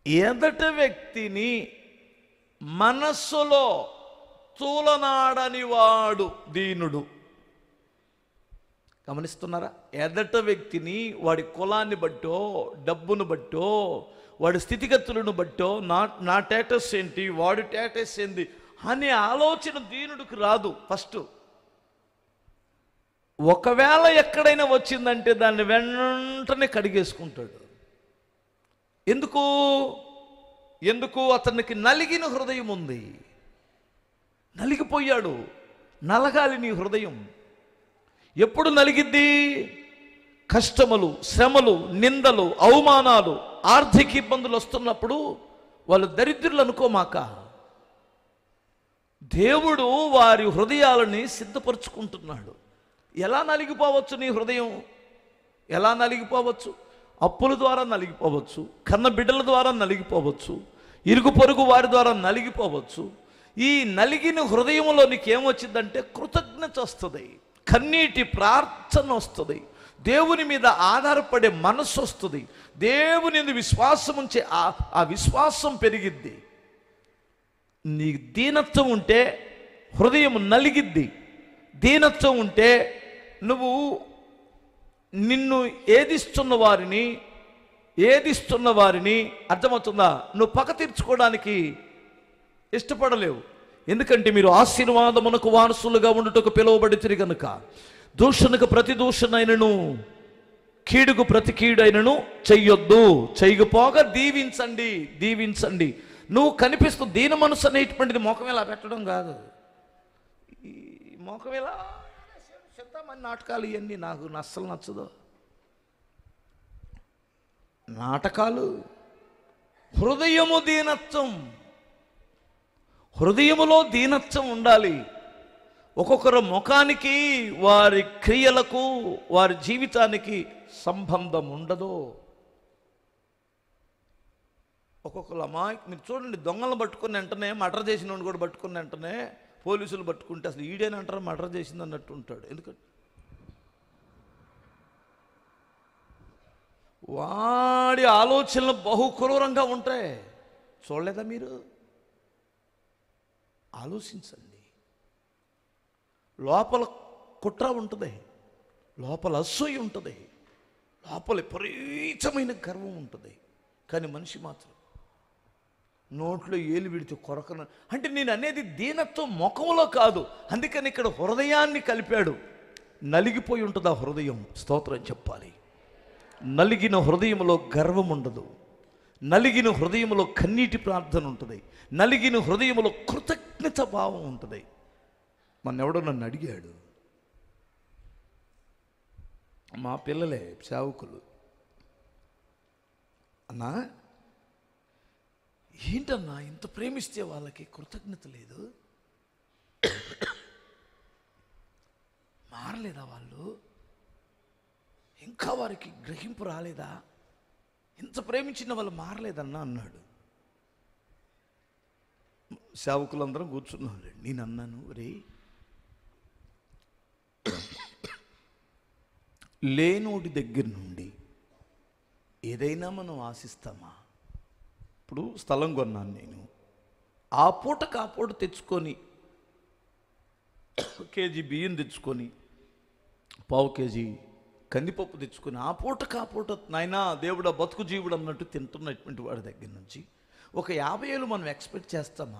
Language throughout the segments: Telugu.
ఎదటి వ్యక్తిని మనస్సులో తూలనాడని వాడు దీనుడు. గమనిస్తున్నారా? ఎదటి వ్యక్తిని వాడి కులాన్ని బట్టో, డబ్బును బట్టో, వాడి స్థితిగతులను బట్టో, నా స్టేటస్ ఏంటి, వాడి స్టేటస్ ఏంటి అనే ఆలోచన దీనుడికి రాదు. ఫస్ట్ ఒకవేళ ఎక్కడైనా వచ్చిందంటే దాన్ని వెంటనే కడిగేసుకుంటాడు. ఎందుకు అతనికి నలిగిన హృదయం ఉంది. నలిగిపోయాడు. నలగాలి నీ హృదయం. ఎప్పుడు నలిగిద్ది? కష్టములు, శ్రమలు, నిందలు, అవమానాలు, ఆర్థిక ఇబ్బందులు వస్తున్నప్పుడు. వాళ్ళు దరిద్రులు అనుకోమాక. దేవుడు వారి హృదయాలని సిద్ధపరుచుకుంటున్నాడు. ఎలా నలిగిపోవచ్చు నీ హృదయం? ఎలా నలిగిపోవచ్చు? అప్పుల ద్వారా నలిగిపోవచ్చు, కన్న బిడ్డల ద్వారా నలిగిపోవచ్చు, ఇరుగు పొరుగు వారి ద్వారా నలిగిపోవచ్చు. ఈ నలిగిన హృదయంలో నీకేమొచ్చిందంటే కృతజ్ఞత వస్తుంది, కన్నీటి ప్రార్థన వస్తుంది, దేవుని మీద ఆధారపడే మనస్సు వస్తుంది, దేవుని మీద విశ్వాసం ఉంచే ఆ విశ్వాసం పెరిగిద్ది. నీ దీనత్వం ఉంటే హృదయం నలిగిద్ది. దీనత్వం ఉంటే నువ్వు నిన్ను ఏదిస్తున్న వారిని అర్థమవుతుందా, నువ్వు పగ తీర్చుకోవడానికి ఇష్టపడలేవు. ఎందుకంటే మీరు ఆశీర్వాదమునకు వారసులుగా ఉండుటకు పిలువబడితిరి గనుక. దూషణకు ప్రతి దూషణైనను, కీడుకు ప్రతి కీడైనను చెయ్యొద్దు. చేయకపోగా దీవించండి. నువ్వు కనిపిస్తూ దీన మనసు అనేటువంటిది మోకం ఇలా పెట్టడం కాదు. ఈ మోకం ఇలా చెప్తామని నాటకాలు ఇవన్నీ నాకు అస్సలు నచ్చదు. నాటకాలు. హృదయములో దీనత్వం ఉండాలి. ఒక్కొక్కరు ముఖానికి, వారి క్రియలకు, వారి జీవితానికి సంబంధం ఉండదు. ఒక్కొక్కరు మీరు చూడండి, దొంగలను పట్టుకుని వెంటనే మర్డర్ చేసిన వాడిని కూడా పట్టుకుని వెంటనే పోలీసులు పట్టుకుంటే అసలు ఈడేనంటారు మర్డర్ చేసింది అన్నట్టు ఉంటాడు. ఎందుకంటే వాడి ఆలోచనలు బహుక్రూరంగా ఉంటాయి. చూడలేదా మీరు? ఆలోచించండి. లోపల కుట్ర ఉంటుంది, లోపల అసూయ ఉంటుంది, లోపల విపరీతమైన గర్వం ఉంటుంది. కానీ మనిషి మాత్రం నోట్లో ఏలు విడితే కొరకన. అంటే నేను అనేది దీనత్వం ముఖంలో కాదు. అందుకని ఇక్కడ హృదయాన్ని కలిపాడు. నలిగిపోయి ఉంటుంది ఆ హృదయం. స్తోత్రం చెప్పాలి. నలిగిన హృదయంలో గర్వం ఉండదు. నలిగిన హృదయంలో కన్నీటి ప్రార్థన ఉంటుంది. నలిగిన హృదయంలో కృతజ్ఞత భావం ఉంటుంది. ఎవడో నన్ను అడిగాడు, మా పిల్లలే సేవకులు, అన్నా ఏంటన్నా ఇంత ప్రేమిస్తే వాళ్ళకి కృతజ్ఞత లేదు, మారలేదా వాళ్ళు, ఇంకా వారికి గ్రహింపు రాలేదా, ఇంత ప్రేమించిన వాళ్ళు మారలేదన్నా అన్నాడు. సేవకులందరం కూర్చున్నాను. నేను అన్నాను, రే లేనోడి దగ్గర నుండి ఏదైనా మనం ఆశిస్తామా? ఇప్పుడు స్థలం కొన్నాను నేను, ఆ పూటకు ఆ పూట తెచ్చుకొని కేజీ బియ్యం తెచ్చుకొని, పావు కేజీ కందిపప్పు తెచ్చుకొని, ఆ పూటకు ఆ పూట నాయనా దేవుడా బతుకు జీవుడు అన్నట్టు తింటున్నటువంటి వాడి దగ్గర నుంచి ఒక 50,000 మనం ఎక్స్పెక్ట్ చేస్తామా?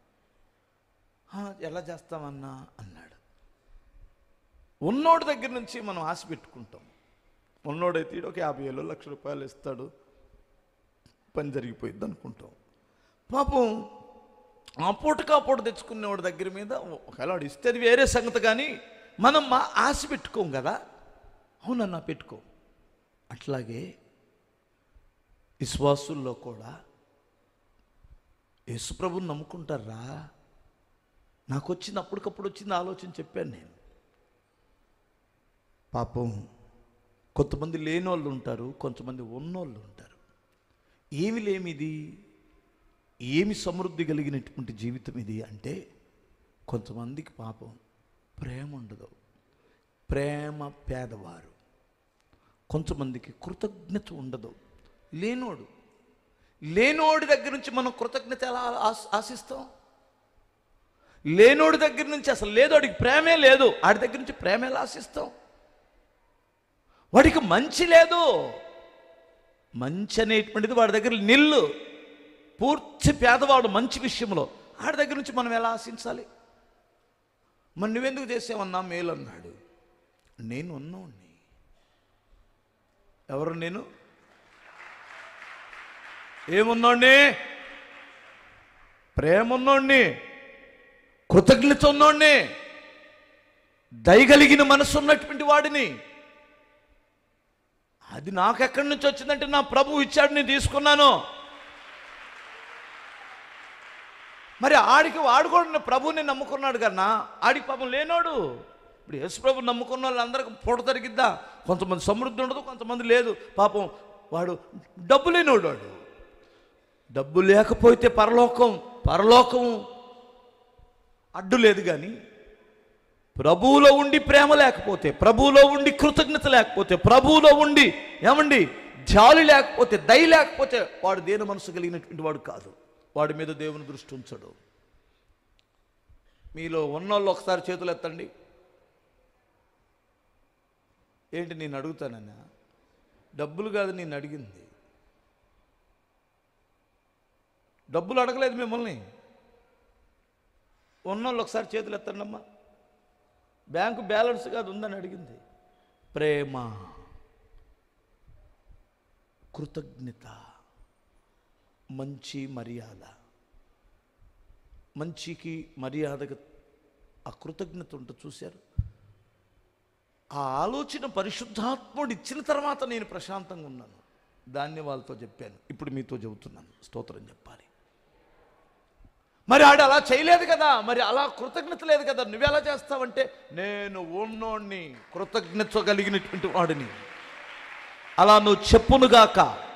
ఎలా చేస్తామన్నా అన్నాడు. ఉన్నోడి దగ్గర నుంచి మనం ఆశ పెట్టుకుంటాం. ఉన్నోడైతే ఒక 50,000 1,00,000 ఇస్తాడు, పని జరిగిపోయింది అనుకుంటాం. పాపం ఆ పూటకు ఆ పూట తెచ్చుకునేవాడి దగ్గర మీద ఒకవేళ వాడు ఇస్తే అది వేరే సంగతి, కానీ మనం మా ఆశ పెట్టుకోం కదా. అవునన్నా పెట్టుకో. అట్లాగే విశ్వాసుల్లో కూడా యేసుప్రభుని నమ్ముకుంటారా? నాకు వచ్చింది, అప్పటికప్పుడు వచ్చింది ఆలోచన చెప్పాను నేను. పాపం కొంతమంది లేనోళ్ళు ఉంటారు, కొంతమంది ఉన్నోళ్ళు ఉంటారు. ఏమి లేమిది, ఏమి సమృద్ధి కలిగినటువంటి జీవితం ఇది అంటే, కొంతమందికి పాపం ప్రేమ ఉండదు, ప్రేమ పేదవారు. కొంతమందికి కృతజ్ఞత ఉండదు. లేనోడు లేనోడి దగ్గర నుంచి మనం కృతజ్ఞత ఎలా ఆశిస్తాం? లేనోడి దగ్గర నుంచి అసలు లేదు, వాడికి ప్రేమే లేదు, వాడి దగ్గర నుంచి ప్రేమ ఎలా ఆశిస్తాం? వాడికి మంచి లేదు, మంచి అనేటువంటిది వాడి దగ్గర నిల్లు, పూర్తి పేదవాడు మంచి విషయంలో, వాడి దగ్గర నుంచి మనం ఎలా ఆశించాలి? మరి నువ్వెందుకు చేసావన్నా మేలు అన్నాడు. నేను ఉన్నోడిని. ఎవరు నేను? ఏమున్నోడిని? ప్రేమ ఉన్నోడిని, కృతజ్ఞత ఉన్నోడిని, దయగలిగిన మనసు ఉన్నటువంటి వాడిని. అది నాకు ఎక్కడి నుంచి వచ్చిందంటే నా ప్రభువు ఇచ్చాడు, నేను తీసుకున్నాను. మరి వాడు కూడా ప్రభువుని నమ్ముకున్నాడు కన్నా, ఆడికి పాపం లేనోడు. ఇప్పుడు యేసు ప్రభు నమ్ముకున్న వాళ్ళందరికీ పూట తరిగిద్దా? కొంతమంది సమృద్ధి ఉండదు, కొంతమంది లేదు. పాపం వాడు డబ్బు లేనోడు. వాడు డబ్బు లేకపోతే పరలోకం అడ్డు లేదు. కానీ ప్రభువులో ఉండి ప్రేమ లేకపోతే, ప్రభువులో ఉండి కృతజ్ఞత లేకపోతే, ప్రభువులో ఉండి ఏమండి జాలి లేకపోతే, దయ లేకపోతే వాడు దేని మనసు కలిగినటువంటి వాడు కాదు. వాడి మీద దేవుని దృష్టి ఉంచడు. మీలో ఉన్నోళ్ళు ఒకసారి చేతులు ఎత్తండి. ఏంటి నేను అడుగుతానన్నా? డబ్బులు కాదు నేను అడిగింది. డబ్బులు అడగలేదు మిమ్మల్ని. ఉన్నోళ్ళు ఒకసారి చేతులు ఎత్తండి అమ్మా. బ్యాంకు బ్యాలెన్స్ కాదు ఉందని అడిగింది. ప్రేమ, కృతజ్ఞత, మంచి మర్యాద. మంచికి మర్యాదగా ఆ కృతజ్ఞత ఉంటుంది. చూశారు? ఆ ఆలోచన పరిశుద్ధాత్ముడు ఇచ్చిన తర్వాత నేను ప్రశాంతంగా ఉన్నాను. దాన్ని వాళ్ళతో చెప్పాను, ఇప్పుడు మీతో చెబుతున్నాను. స్తోత్రం చెప్పాలి. మరి ఆడు అలా చేయలేదు కదా, మరి అలా కృతజ్ఞత లేదు కదా. నువ్వెలా చేస్తావంటే, నేను ఉన్నోడిని, కృతజ్ఞత కలిగినటువంటి వాడిని. అలా నువ్వు చెప్పునుగాక,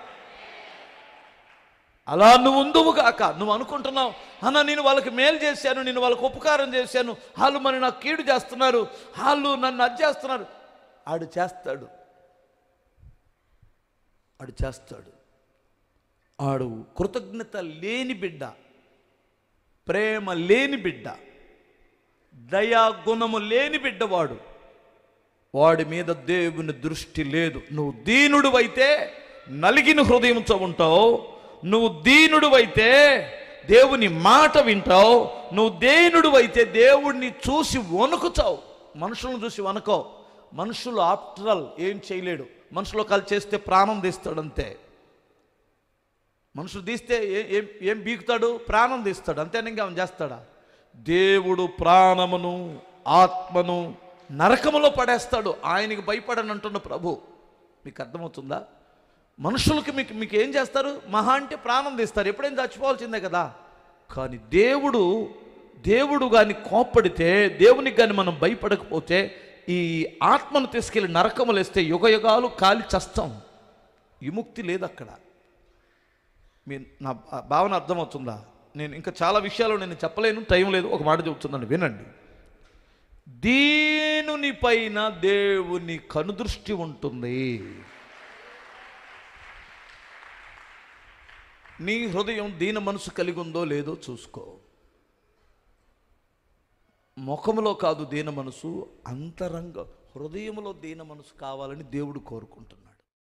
అలా నువ్వు ఉందువుగాక. నువ్వు అనుకుంటున్నావు, అన్న నేను వాళ్ళకి మేలు చేశాను, నేను వాళ్ళకి ఉపకారం చేశాను, వాళ్ళు మరి నాకు కీడు చేస్తున్నారు, వాళ్ళు నన్ను అది చేస్తున్నారు. ఆడు చేస్తాడు. ఆడు కృతజ్ఞత లేని బిడ్డ, ప్రేమ లేని బిడ్డ, దయాగుణము లేని బిడ్డ. వాడి మీద దేవుని దృష్టి లేదు. నువ్వు దీనుడు అయితే నలిగిన హృదయంతో ఉంటావు. నువ్వు దీనుడు అయితే దేవుని మాట వింటావు. నువ్వు దీనుడు అయితే దేవుడిని చూసి వణుకుతావు. మనుషులను చూసి వణకవు. మనుషులు ఆఫ్టర్ ఆల్ ఏం చేయలేడు. మనుషులు కలిసి చేస్తే ప్రాణం తీస్తాడు అంతే. మనుషులు తీస్తే ఏం బీకుతాడు? ప్రాణం తీస్తాడు అంతేనా, ఇంకా ఆమె చేస్తాడా? దేవుడు ప్రాణమును ఆత్మను నరకములో పడేస్తాడు. ఆయనకి భయపడనంటున్న ప్రభు. మీకు అర్థమవుతుందా? మనుషులకి మీకు ఏం చేస్తారు? మహా అంటే ప్రాణం తీస్తారు, ఎప్పుడైనా చచ్చిపోవాల్సిందే కదా. కానీ దేవుడు కానీ కోప్పడితే, దేవునికి కానీ మనం భయపడకపోతే, ఈ ఆత్మను తీసుకెళ్ళి నరకములు వేస్తే యుగయుగాలు కాలి చస్తాం. విముక్తి లేదు అక్కడ. నా భావన అర్థమవుతుందా? నేను ఇంకా చాలా విషయాలు నేను చెప్పలేను, టైం లేదు. ఒక మాట చెబుతున్నాను, వినండి. దీనుని పైన దేవుని కనుదృష్టి ఉంటుంది. నీ హృదయం దీన మనసు కలిగి ఉందో లేదో చూసుకో. ముఖములో కాదు దీన మనసు, అంతరంగ హృదయంలో దీన మనసు కావాలని దేవుడు కోరుకుంటున్నాడు.